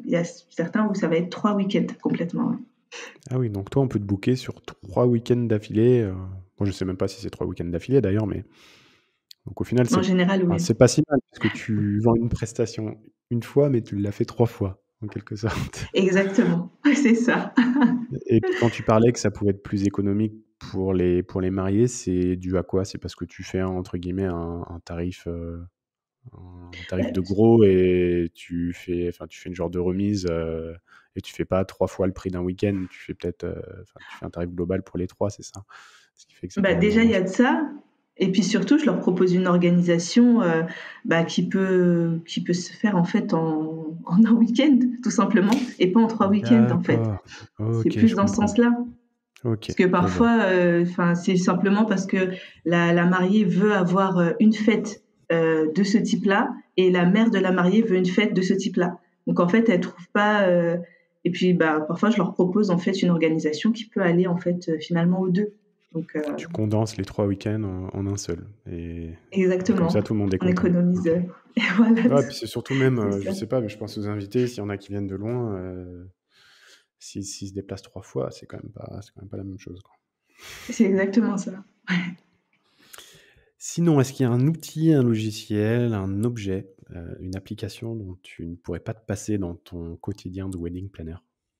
il y a certains où ça va être trois week-ends complètement. Ouais. Ah oui, donc toi, on peut te booker sur trois week-ends d'affilée. Euh... Moi, je sais même pas si c'est trois week-ends d'affilée d'ailleurs, mais donc au final, En c'est général, enfin, oui. c'est pas si mal parce que tu vends une prestation une fois, mais tu l'as fait trois fois en quelque sorte. Exactement, c'est ça. Et puis quand tu parlais que ça pouvait être plus économique pour les pour les mariés, c'est dû à quoi? C'est parce que tu fais entre guillemets un, un tarif euh, un tarif de Bah, gros et tu fais enfin tu fais une genre de remise euh, et tu fais pas trois fois le prix d'un week-end. Tu fais peut-être euh, enfin tu fais un tarif global pour les trois, c'est ça? Ce qui fait que ça peut bah, revenir déjà, il moins y a cher. de ça. Et puis surtout, je leur propose une organisation euh, bah, qui peut, qui peut se faire en fait en, en un week-end, tout simplement, et pas en trois week-ends en fait. D'accord. C'est Ok, plus je dans ce comprends. sens-là. Ok, Parce que je vois. parfois, euh, 'fin, c'est simplement parce que la, la mariée veut avoir euh, une fête euh, de ce type-là et la mère de la mariée veut une fête de ce type-là. Donc en fait, elles trouvent pas. euh, Et puis bah, parfois, je leur propose en fait une organisation qui peut aller en fait euh, finalement aux deux. Donc euh, Tu condenses les trois week-ends en, en un seul. Et, et comme ça, exactement, tout le monde est on content. économise. Ok. euh, Et voilà, Ouais, puis c'est surtout même, c'est euh, je ça. sais pas, mais je pense aux invités, s'il y en a qui viennent de loin, euh, s'ils s'ils se déplacent trois fois, c'est quand même pas, c'est quand même pas la même chose, quoi. C'est exactement ça. Sinon, est-ce qu'il y a un outil, un logiciel, un objet, euh, une application dont tu ne pourrais pas te passer dans ton quotidien de wedding planner?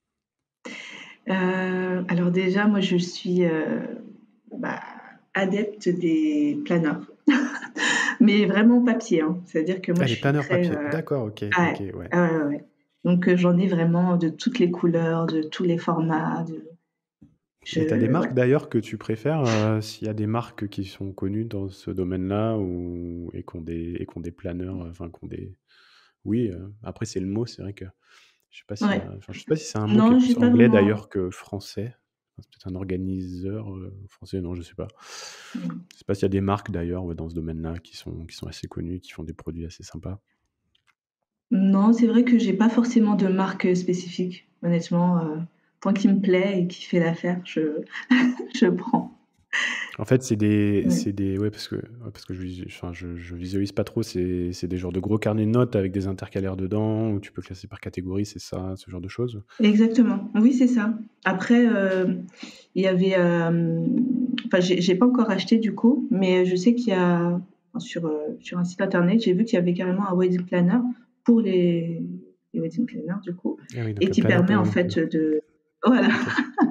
Euh, alors déjà, moi, je suis euh, bah, adepte des planeurs. Mais vraiment papier, hein. C'est-à-dire que moi, Ah, je les suis planeurs très, papier. heu D'accord, ok, ah ok, ouais, ouais. ah ouais, ouais, ouais. Donc heu, j'en ai vraiment de toutes les couleurs, de tous les formats, de Et tu as des je marques ouais. d'ailleurs que tu préfères, euh, s'il y a des marques qui sont connues dans ce domaine-là ou, et qui ont des, et qui ont des planeurs, euh, enfin, qui ont des... Oui, euh, après c'est le mot, c'est vrai que je sais pas s'il y Ouais. a... enfin, je sais pas si c'est un mot qui est Non, j'ai plus pas anglais vraiment d'ailleurs que français. Enfin, c'est peut-être un organiseur euh, français, non, je sais pas. mmh. Je sais pas s'il y a des marques d'ailleurs ouais, dans ce domaine-là qui sont, qui sont assez connues, qui font des produits assez sympas. Non, c'est vrai que j'ai pas forcément de marque, heu, spécifique. Honnêtement, heu, tant qu'il me plaît et qu'il fait l'affaire, je je prends. En fait, c'est des, Ouais. c'est des, ouais, parce que, ouais, parce que je, visu- enfin, je, je visualise pas trop. C'est, c'est des genres de gros carnets de notes avec des intercalaires dedans où tu peux classer par catégorie, c'est ça, ce genre de choses. Exactement. Oui, c'est ça. Après, heu, il y avait, hem, enfin, j'ai j'ai pas encore acheté du coup, mais je sais qu'il y a sur, heu, sur un site internet, j'ai vu qu'il y avait carrément un wedding planner pour les les wedding planners du coup Ah oui, donc et le qui planner permet pour en wedding planner. fait de voilà, Ok.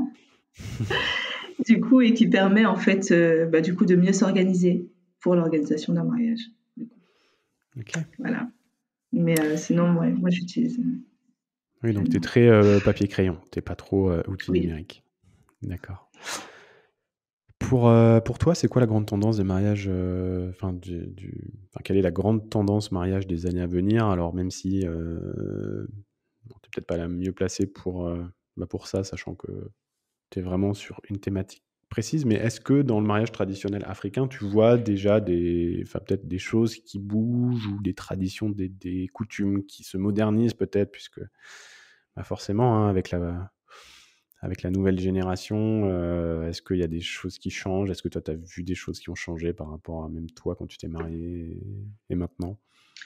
du coup et qui permet en fait, heu, bah, du coup de mieux s'organiser pour l'organisation d'un mariage. Du coup, Ok. voilà. Mais heu, sinon, ouais, moi j'utilise, heu, Oui, donc tu es planner. très euh, papier-crayon. Tu pas trop euh, outils Oui. numériques. D'accord. Pour, euh, pour toi, c'est quoi la grande tendance des mariages euh, enfin, du, du- enfin, quelle est la grande tendance mariage des années à venir? Alors, même si euh, bon, tu peut-être pas la mieux placée pour, euh, bah, pour ça, sachant que tu es vraiment sur une thématique précise, mais est-ce que dans le mariage traditionnel africain, tu vois déjà des, enfin, peut-être des choses qui bougent ou des traditions, des, des coutumes qui se modernisent peut-être, puisque bah, forcément, hein, avec la, avec la nouvelle génération, euh, est-ce qu'il y a des choses qui changent? Est-ce que toi, tu as vu des choses qui ont changé par rapport à même toi quand tu t'es marié et, et maintenant?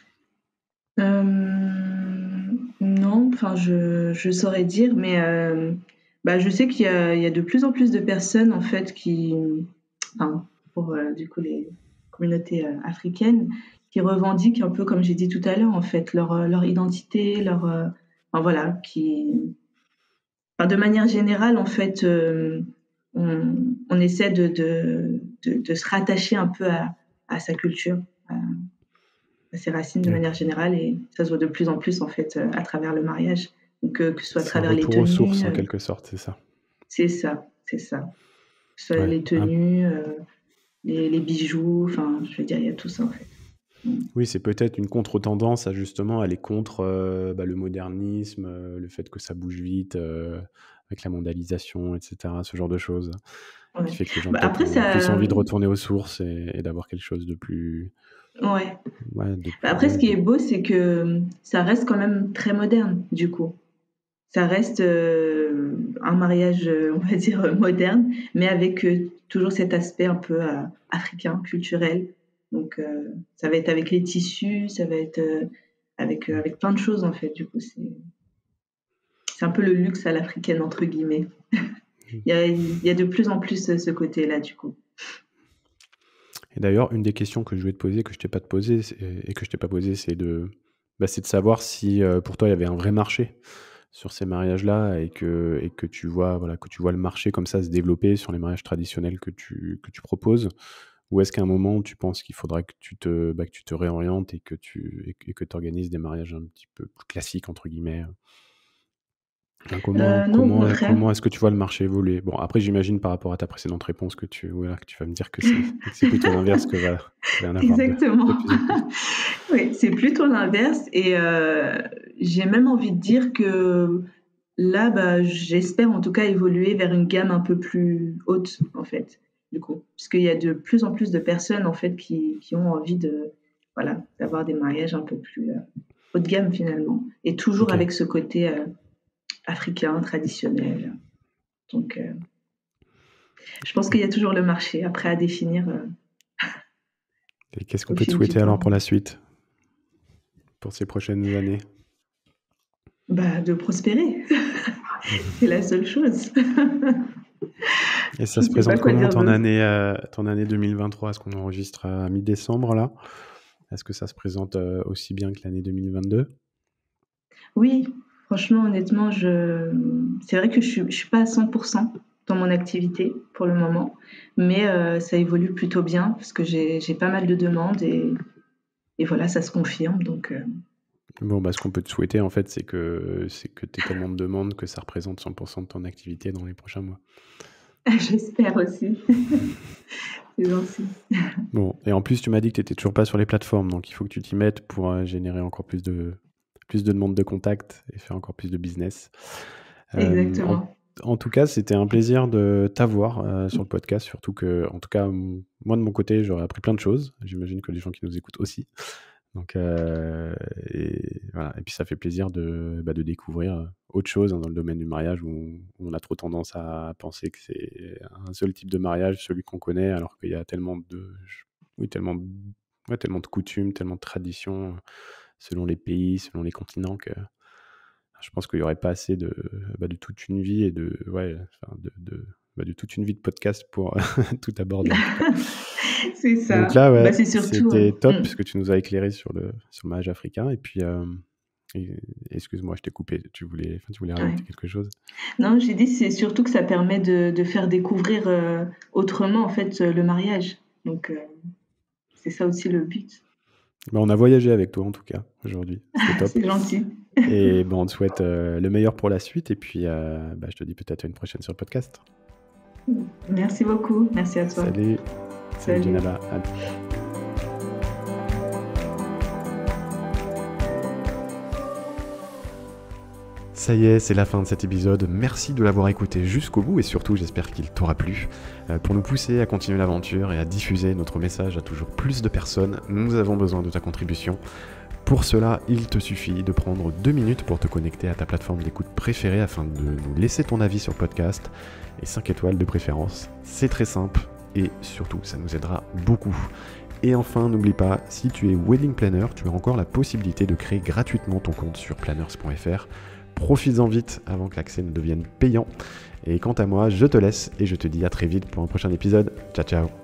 Hem, non, enfin je je saurais dire, mais hem, bah, je sais qu'il y a il y a de plus en plus de personnes en fait qui enfin pour, heu, du coup les communautés, heu, africaines qui revendiquent un peu comme j'ai dit tout à l'heure en fait leur, heu, leur identité, leur, heu, enfin voilà qui enfin de manière générale en fait, hem, on on essaie de de de de se rattacher un peu à à sa culture, à à ses racines de Oui. manière générale et ça se voit de plus en plus en fait, heu, à travers le mariage. Donc heu, que ce soit à C'est un travers les retour aux sources tenues, en heu quelque sorte, c'est ça. c'est ça, c'est ça. Que ce soit Ouais. les Un tenues, heu, les les bijoux, enfin je veux dire, il y a tout ça en fait. Mmh. Oui, c'est peut-être une contre-tendance à justement aller contre euh, bah, le modernisme, euh, le fait que ça bouge vite euh, avec la mondialisation, et cetera. Ce genre de choses qui Ouais. fait que les gens Bah, peut-être après ont plus ça, envie de mmh, retourner aux sources et, et d'avoir quelque chose de plus, ouais. ouais, de Bah, plus, après ce ouais, qui de... est beau, c'est que, mmh, ça reste quand même très moderne du coup. Ça reste, heu, un mariage, heu, on va dire, heu, moderne, mais avec, heu, toujours cet aspect un peu, heu, africain, culturel. Donc heu, ça va être avec les tissus, ça va être, heu, avec, heu, Mm. avec plein de choses en fait, du coup, c'est c'est un peu le luxe à l'africaine, entre guillemets. il, y a, il y a de plus en plus ce côté-là, du coup. Et d'ailleurs, une des questions que je voulais te poser, que je t'ai pas te poser, et que je t'ai pas posé, c'est de, bah, c'est de savoir si euh, pour toi il y avait un vrai marché sur ces mariages-là et que, et que tu vois, voilà, que tu vois le marché comme ça se développer sur les mariages traditionnels que tu, que tu proposes, ou est-ce qu'à un moment tu penses qu'il faudrait que tu te, bah, que tu te réorientes et que tu et que tu organises des mariages un petit peu plus classiques entre guillemets? Enfin, comment, Euh, non, au comment, euh, contraire. comment est-ce que tu vois le marché évoluer? Bon, après, j'imagine par rapport à ta précédente réponse que tu, voilà, que tu vas me dire que c'est, que c'est plutôt l'inverse, que voilà, qu'il va y en avoir de, de Exactement. plus en plus. Oui, c'est plutôt l'inverse. Et euh, j'ai même envie de dire que là, bah, j'espère en tout cas évoluer vers une gamme un peu plus haute, en fait, du coup. Parce qu'il y a de plus en plus de personnes, en fait, qui, qui ont envie de, voilà, d'avoir des mariages un peu plus euh, haut de gamme, finalement. Et toujours Ok. avec ce côté euh, africain, traditionnel. Donc, euh, je pense qu'il y a toujours le marché, après à définir euh, Et qu'est-ce qu'on au peut te fil du souhaiter alors temps. pour la suite, pour ces prochaines années? Bah, de prospérer, c'est la seule chose. Et ça Je se ne sais pas présente quoi comment dire ton d'autre. année, euh, ton année deux mille vingt-trois? Est-ce qu'on enregistre à mi-décembre là? Est-ce que ça se présente euh, aussi bien que l'année deux mille vingt-deux? Oui, franchement, honnêtement, je... c'est vrai que je ne suis, je suis pas à cent pour cent dans mon activité pour le moment, mais euh, ça évolue plutôt bien parce que j'ai, j'ai pas mal de demandes et, et voilà, ça se confirme. Donc, euh, Bon, bah, ce qu'on peut te souhaiter, en fait, c'est que, c'est que tu aies tellement de demandes que ça représente cent pour cent de ton activité dans les prochains mois. j'espère aussi. C'est gentil. Bon, et en plus, tu m'as dit que tu n'étais toujours pas sur les plateformes, donc il faut que tu t'y mettes pour euh, générer encore plus de, plus de demandes de contact et faire encore plus de business. Euh, en, Exactement. en tout cas, c'était un plaisir de t'avoir euh, sur le podcast, surtout que, en tout cas, m- moi de mon côté, j'aurais appris plein de choses. J'imagine que les gens qui nous écoutent aussi. Donc, euh, et, voilà. Et puis, ça fait plaisir de, bah, de découvrir autre chose hein, dans le domaine du mariage où, où on a trop tendance à penser que c'est un seul type de mariage, celui qu'on connaît, alors qu'il y a tellement de, oui, tellement, de- ouais, tellement de coutumes, tellement de traditions euh, selon les pays, selon les continents que je pense qu'il n'y aurait pas assez de, bah, de toute une vie et de, ouais, enfin, de, de, bah, de toute une vie de podcast pour tout aborder en tout cas. C'est Donc ça. là, Bah, ouais, c'est surtout. c'était top euh, parce que tu nous as éclairé sur le, sur le mariage africain. Et puis, euh, et- excuse-moi, je t'ai coupé. Tu voulais, enfin, tu voulais mm, ouais. rajouter quelque chose? Non, j'ai dit c'est surtout que ça permet de, de faire découvrir euh, autrement en fait euh, le mariage. Donc euh, c'est ça aussi le but. Bah, on a voyagé avec toi en tout cas aujourd'hui. C'était top. C'est gentil. Et bon, on te souhaite euh, le meilleur pour la suite. Et puis, euh, bah, je te dis peut-être à une prochaine sur le podcast. Merci beaucoup. Merci à toi. Salut. Salut, Salut. Jenaba. À- Ça y est, c'est la fin de cet épisode. Merci de l'avoir écouté jusqu'au bout et surtout, j'espère qu'il t'aura plu. Euh, pour nous pousser à continuer l'aventure et à diffuser notre message à toujours plus de personnes, nous avons besoin de ta contribution. Pour cela, il te suffit de prendre deux minutes pour te connecter à ta plateforme d'écoute préférée afin de nous laisser ton avis sur le podcast et cinq étoiles de préférence. C'est très simple et surtout, ça nous aidera beaucoup. Et enfin, n'oublie pas, si tu es wedding planner, tu as encore la possibilité de créer gratuitement ton compte sur planners point f r. Profites-en vite avant que l'accès ne devienne payant. Et quant à moi, je te laisse et je te dis à très vite pour un prochain épisode. Ciao ciao.